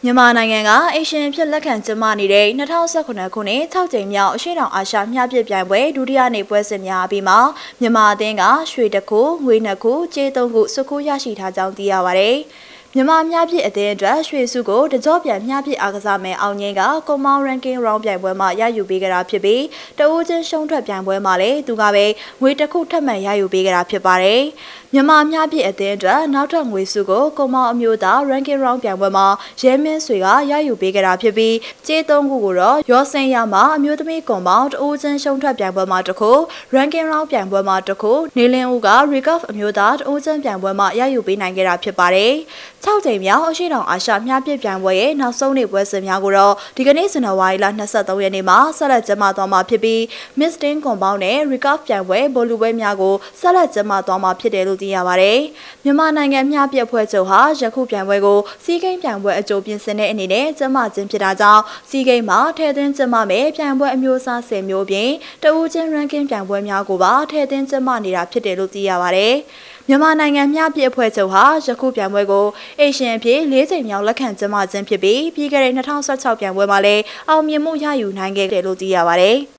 မြန်မာနိုင်ငံကအေရှန်ဖြစ်လက်ခံကျင်းပနေတဲ့2019ခုနှစ်6ကြိမ်မြောက်အရှေ့တောင်အာရှမျှပြပြိုင်ပွဲဒုတိယနေ့ပွဲစဉ်များအပြီးမှာမြန်မာအသင်းကရွှေတစ်ခု၊ငွေ2ခု၊ကြေး3ခုစုခုရရှိထားကြောင်းသိရပါတယ်။မြန်မာမျှပြအသင်းအတွက်ရွှေစုကိုတကြောပြန်မျှပြအားကစားမယ်အောင်ငိမ့်ကကွန်မောင်း ranking round ပြိုင်ပွဲမှာရယူပေးကြတာဖြစ်ပြီးတဦးချင်းရှုံးထွက်ပြိုင်ပွဲမှာလည်းသူကပဲငွေတစ်ခုထပ်မံရယူပေးကြတာဖြစ်ပါတယ်။မြန်မာမျှပြအသင်းအတွက်နောက်ထပ်ငွေစုကိုကွန်မောင်းအမျိုးသား ranking round ပြိုင်ပွဲမှာရဲမင်းဆွေကရယူပေးကြတာဖြစ်ပြီးကြေး3ခုကိုတော့ရောစင်ရမှာအမျိုးသမီးကွန်မောင်းတဦးချင်းရှုံးထွက်ပြိုင်ပွဲမှာတစ်ခု ranking round ပြိုင်ပွဲမှာတစ်ခုနေလင်းဦးက recurve အမျိုးသားတဦးချင်းပြိုင်ပွဲမှာရယူပေးနိုင်ခဲ့တာဖြစ်ပါတယ်။6ကြိမ်မြောက်အရှေ့တောင်အာရှမျှပြပြိုင်ပွဲရဲ့နောက်ဆုံးနေ့ပွဲစဉ်များကိုတော့ဒီကနေ့ဇန်နဝါရီလ23ရက်နေ့မှာဆက်လက်ကျင်းပသွားမှာဖြစ်ပြီး Miss Tin ကွန်ပေါင်းနဲ့ recurve ပြိုင်ပွဲဘောလုံးပွဲများကိုဆက်လက်ကျင်းပသွားမှာဖြစ်တယ်လို့သိရပါတယ်။မြန်မာနိုင်ငံမျှပြအဖွဲ့ချုပ်ဟာယခုပြိုင်ပွဲကိုစီးကိန်းပြိုင်ပွဲအကြိုပြင်ဆင်တဲ့အနေနဲ့ကျင်းပခြင်းဖြစ်တာကြောင့်စီးကိန်းမှာထည့်သွင်းကျင်းပမယ်ပြိုင်ပွဲအမျိုးအစား10မျိုးပြင်တဦးချင်း ranking ပြိုင်ပွဲများကိုပါထည့်သွင်းကျင်းပနေတာဖြစ်တယ်လို့သိရပါတယ်။မြန်မာနိုင်ငံမျှပြအဖွဲ့ချုပ်ဟာယခုပြိုင်ပွဲကိုအေရှန်အဖြစ်4ကြိမ်မြောက်လက်ခံကျင်းပခြင်းဖြစ်ပြီးပြီးခဲ့တဲ့2016ပြိုင်ပွဲမှာလည်းအောင်မြင်မှုရယူနိုင်ခဲ့တယ်လို့သိရပါတယ်။